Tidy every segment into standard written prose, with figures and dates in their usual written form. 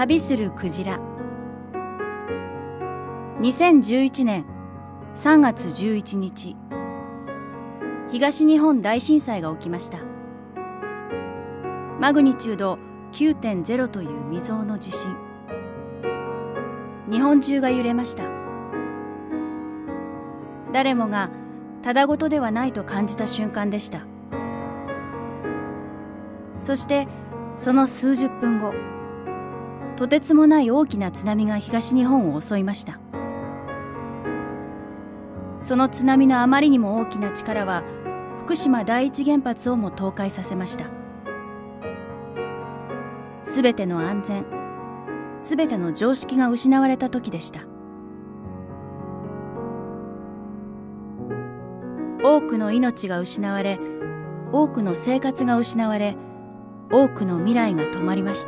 旅するクジラ。2011年3月11日、東日本大震災が起きました。マグニチュード 9.0 という未曾有の地震。日本中が揺れました。誰もがただごとではないと感じた瞬間でした。そしてその数十分後、とてつもない大きな津波が東日本を襲いました。その津波のあまりにも大きな力は福島第一原発をも倒壊させました。すべての安全、すべての常識が失われた時でした。多くの命が失われ、多くの生活が失われ、多くの未来が止まりました。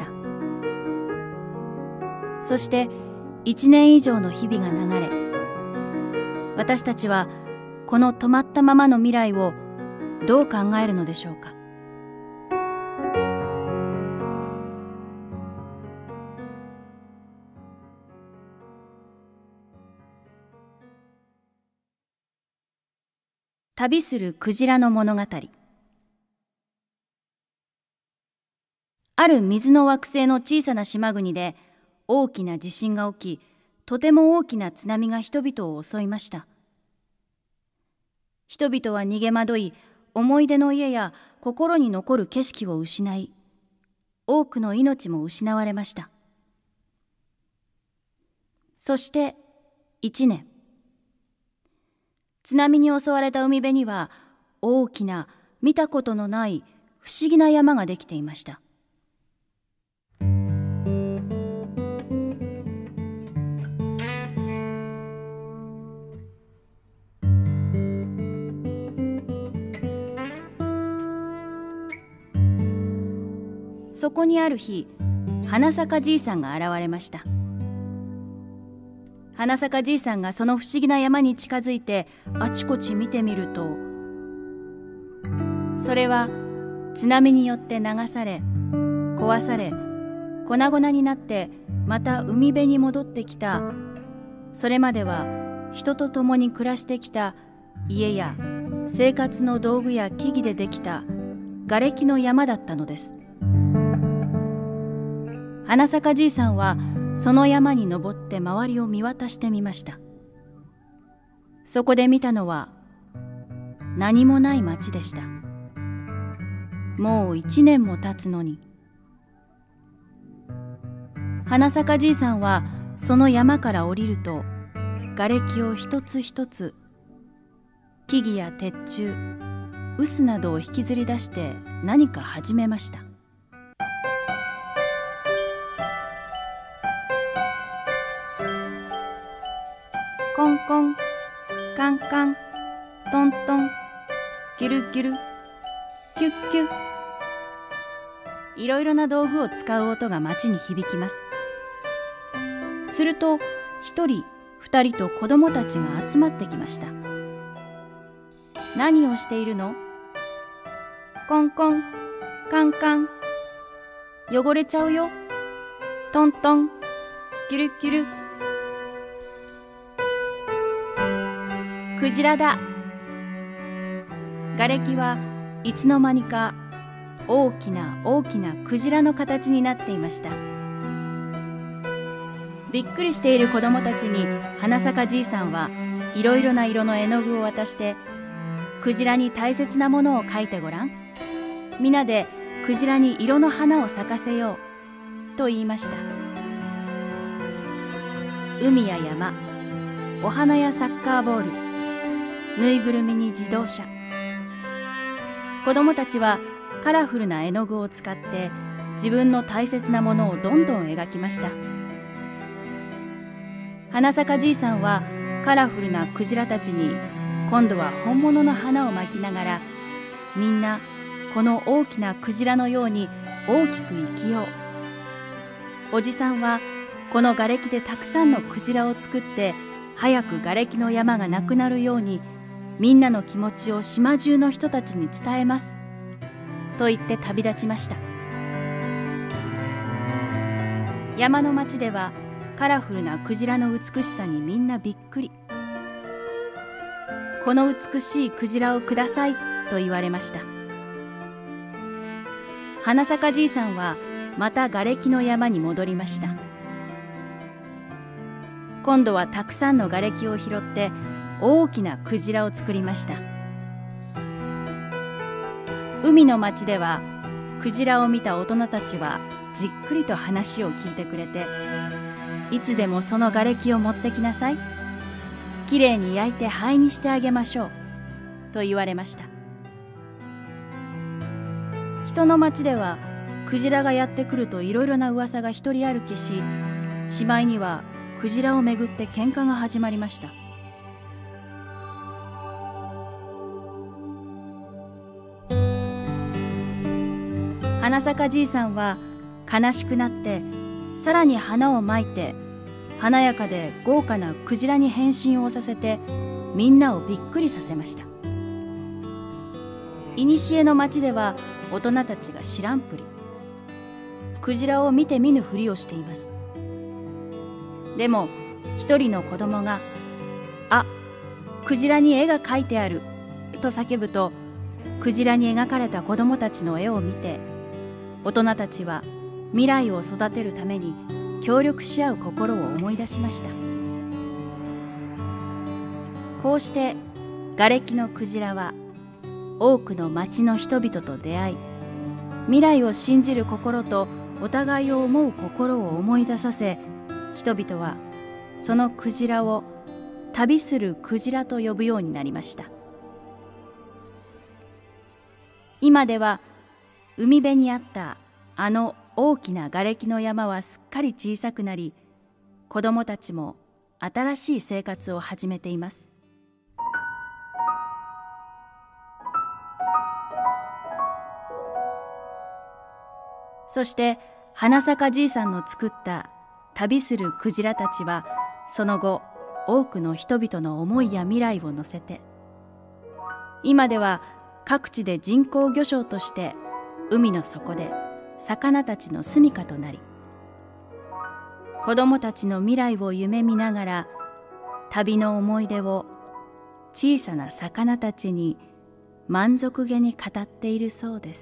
そして1年以上の日々が流れ、私たちはこの止まったままの未来をどう考えるのでしょうか。旅するクジラの物語。ある水の惑星の小さな島国で大きな地震が起き、とても大きな津波が人々を襲いました。人々は逃げ惑い、思い出の家や心に残る景色を失い、多くの命も失われました。そして1年。津波に襲われた海辺には大きな見たことのない不思議な山ができていました。そこにある日、花咲じいさんが現れました。花咲じいさんがその不思議な山に近づいてあちこち見てみると、それは津波によって流され、壊され、粉々になってまた海辺に戻ってきた、それまでは人と共に暮らしてきた家や生活の道具や木々でできた瓦礫の山だったのです。花咲じいさんはその山に登って周りを見渡してみました。そこで見たのは何もない町でした。もう1年も経つのに。花咲じいさんはその山から降りると、瓦礫を一つ一つ、木々や鉄柱、臼などを引きずり出して何か始めました。コンコン、カンカン、トントン、ギュルギュル、キュッキュッ。いろいろな道具を使う音が街に響きます。すると一人二人と子供たちが集まってきました。何をしているの？コンコン、カンカン。汚れちゃうよ。トントン、ギュルギュル。クジラだ。瓦礫はいつの間にか大きな大きなクジラの形になっていました。びっくりしている子供たちに花咲じいさんはいろいろな色の絵の具を渡して、クジラに大切なものを描いてごらん。みんなでクジラに色の花を咲かせようと言いました。海や山、お花やサッカーボール、ぬいぐるみに自動車。子供たちはカラフルな絵の具を使って自分の大切なものをどんどん描きました。花咲じいさんはカラフルなクジラたちに今度は本物の花を巻きながら、みんなこの大きなクジラのように大きく生きよう。おじさんはこの瓦礫でたくさんのクジラを作って、早く瓦礫の山がなくなるようにみんなの気持ちを島中の人たちに伝えますと言って旅立ちました。 山の町ではカラフルなクジラの美しさにみんなびっくり。この美しいクジラをくださいと言われました。花咲かじいさんはまた瓦礫の山に戻りました。今度はたくさんの瓦礫を拾って大きなクジラを作りました。海の町ではクジラを見た大人たちはじっくりと話を聞いてくれて、いつでもその瓦礫を持ってきなさい、きれいに焼いて灰にしてあげましょうと言われました。人の町ではクジラがやってくるといろいろな噂が一人歩きし、しまいにはクジラをめぐって喧嘩が始まりました。花咲かじいさんは悲しくなって、さらに花をまいて華やかで豪華なクジラに変身をさせて、みんなをびっくりさせました。いにしえの町では大人たちが知らんぷり、クジラを見て見ぬふりをしています。でも一人の子供が「あ、クジラに絵が描いてある」と叫ぶと、クジラに描かれた子供たちの絵を見て、大人たちは未来を育てるために協力し合う心を思い出しました。こうして瓦礫のクジラは多くの町の人々と出会い、未来を信じる心とお互いを思う心を思い出させ、人々はそのクジラを旅するクジラと呼ぶようになりました。今では海辺にあったあの大きな瓦礫の山はすっかり小さくなり、子どもたちも新しい生活を始めています。そして花咲かじいさんの作った旅するクジラたちは、その後多くの人々の思いや未来を乗せて、今では各地で人工魚礁として海の底で魚たちの住処となり、子どもたちの未来を夢見ながら、旅の思い出を小さな魚たちに満足げに語っているそうです。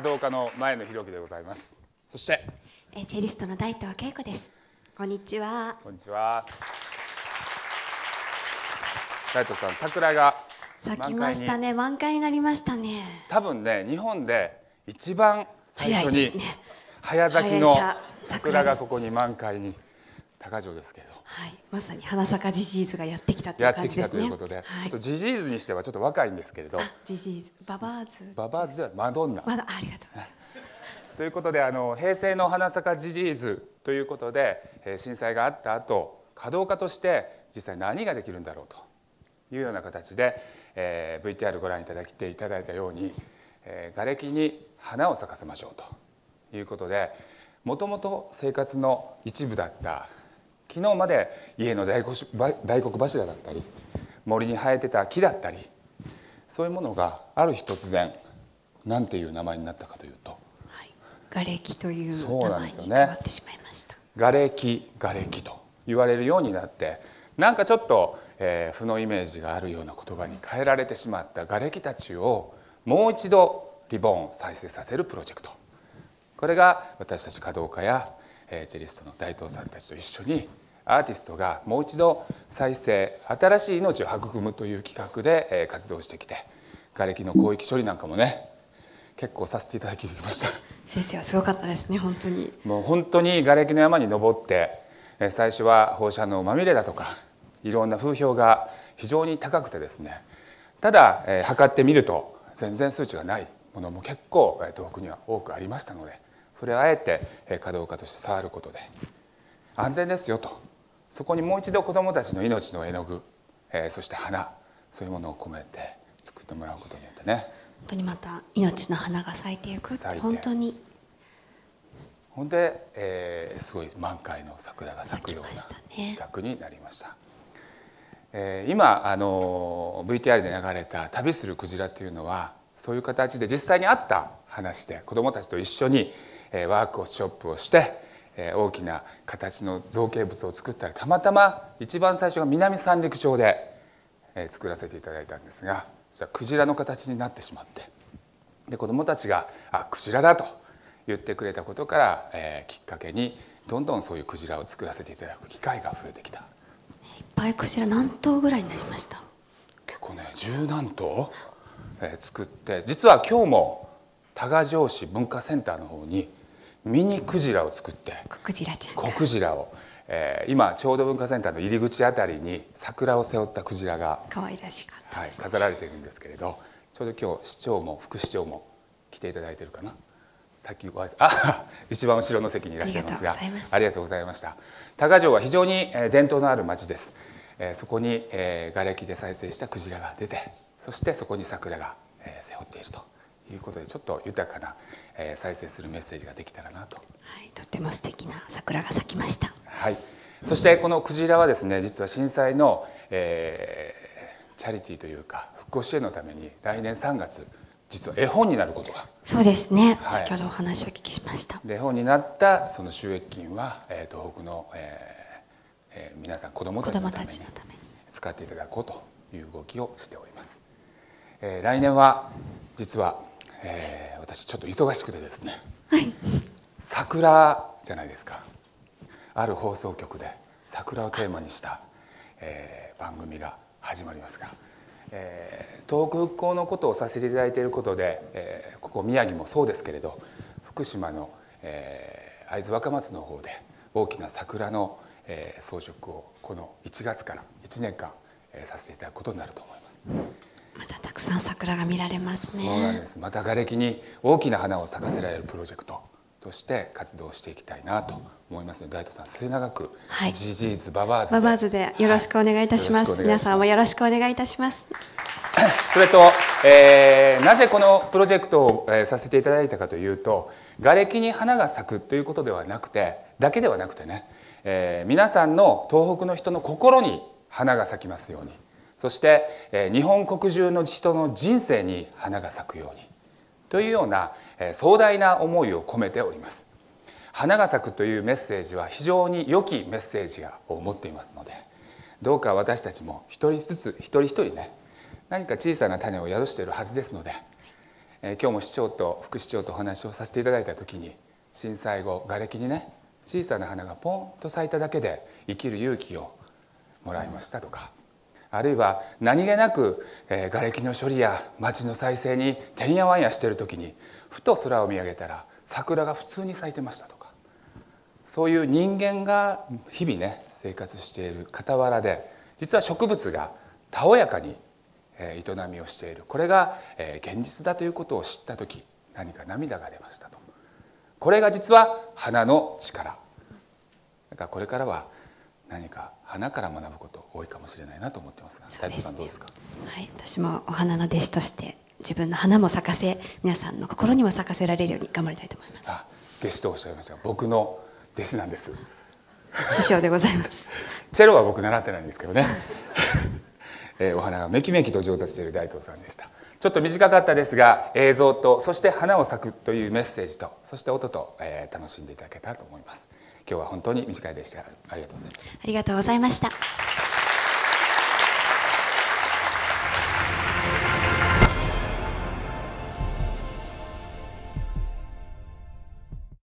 動家の前野博樹でございます。そしてチェリストの大東恵子です。こんにちは。 こんにちは。大東さん、桜が咲きましたね。満開になりましたね。 多分ね、日本で一番最初に早咲きの桜がここに満開に、高城ですけど、 はい、まさに花咲かジジーズがやってきたという感じですね。 やってきたということで、ちょっとジジーズにしてはちょっと若いんですけれど、 ジジーズ、ババーズ、 ババーズではマドンナ。 ありがとうございます。 ということで、平成の花咲かジジーズということで、震災があった後、華道家として実際何ができるんだろうというような形で、VTR ご覧いただいたように、瓦礫に花を咲かせましょうということで、もともと生活の一部だった昨日まで家の大黒柱だったり森に生えてた木だったり、そういうものがある日突然何ていう名前になったかというと、 はい、瓦礫という名前に変わってしまいました。 瓦礫と言われるようになって、なんかちょっと、負のイメージがあるような言葉に変えられてしまった瓦礫たちをもう一度リボンを再生させるプロジェクト、これが私たち華道家やチェリストの大東さんたちと一緒にアーティストがもう一度再生、新しい命を育むという企画で活動してきて、瓦礫の広域処理なんかもね結構させていただきました。 先生はすごかったですね。本当にもう本当に瓦礫の山に登って、最初は放射能まみれだとかいろんな風評が非常に高くてですね、ただ、測ってみると全然数値がないものも結構東北には多くありましたので、それをあえて華道家として触ることで安全ですよと、そこにもう一度子どもたちの命の絵の具、そして花、そういうものを込めて作ってもらうことによってね、 本当にまた命の花が咲いていく、本当にほんで、すごい満開の桜が咲くような企画になりました。今VTR で流れた旅するクジラっていうのはそういう形で実際にあった話で、子どもたちと一緒にワークショップをして大きな形の造形物を作ったり、たまたま一番最初が南三陸町で作らせていただいたんですが、じゃあクジラの形になってしまって、で子どもたちが「あ、クジラだ」と言ってくれたことから、きっかけにどんどんそういうクジラを作らせていただく機会が増えてきた。 いっぱいクジラ何頭ぐらいになりました？ 結構ね、十何頭、作って、実は今日も多賀城市文化センターの方にミニクジラを作って、 子クジラちゃんが、 子クジラを、今ちょうど文化センターの入り口あたりに桜を背負ったクジラが可愛らしかったですね、 飾られているんですけれど、ちょうど今日市長も副市長も来ていただいているかな。さっき一番後ろの席にいらっしゃいますが、ありがとうございました。多賀城は非常に伝統のある町です。そこに瓦礫で再生したクジラが出て、そしてそこに桜が背負っているということで、ちょっと豊かな再生するメッセージができたらなと。 はい、とっても素敵な桜が咲きました。 はい、そしてこのクジラはですね、実は震災の、チャリティーというか復興支援のために来年3月実は絵本になることが、 そうですね、はい、先ほどお話をお聞きしました。 で絵本になったその収益金は、東北の、皆さん子どもたちのために使っていただこうという動きをしております。来年は実は、私ちょっと忙しくてですね、 はい、 桜じゃないですか。ある放送局で桜をテーマにした、番組が始まりますが、東北復興のことをさせていただいていることで、ここ宮城もそうですけれど、福島の、会津若松の方で大きな桜の、装飾をこの1月から1年間、させていただくことになると思います。 またたくさん桜が見られますね。 そうなんです。また瓦礫に大きな花を咲かせられるプロジェクトとして活動していきたいなと思いますので、大東さん末永く、 はい、 ジジーズババーズババーズでよろしくお願いいたします。はい、皆さんもよろしくお願いいたします。 それと、なぜこのプロジェクトを、させていただいたかというと、瓦礫に花が咲くということではなくてね、皆さんの東北の人の心に花が咲きますように、そして、日本国中の人の人生に花が咲くようにというような、壮大な思いを込めております。花が咲くというメッセージは非常に良きメッセージを持っていますので、どうか私たちも一人ずつ一人一人ね、何か小さな種を宿しているはずですので、 今日も市長と副市長とお話をさせていただいた時に、震災後瓦礫にね小さな花がポンと咲いただけで生きる勇気をもらいましたとか、あるいは何気なく瓦礫の処理や町の再生にてんやわんやしている時にふと空を見上げたら桜が普通に咲いてましたとか、そういう人間が日々ね生活している傍らで、実は植物がたおやかに営みをしている、これが現実だということを知った時、何か涙が出ましたと。これが実は花の力だから、これからは何か花から学ぶこと多いかもしれないなと思ってますが、斉藤さんどうですか？ はい、私もお花の弟子として自分の花も咲かせ、皆さんの心にも咲かせられるように頑張りたいと思います。 弟子とおっしゃいましたが、僕の弟子なんです。 師匠でございます。 チェロは僕習ってないんですけどねお花がめきめきと上達している大東さんでした。ちょっと短かったですが、映像とそして花を咲くというメッセージと、そして音と、楽しんでいただけたらと思います。今日は本当に短いでした。ありがとうございました。 ありがとうございました。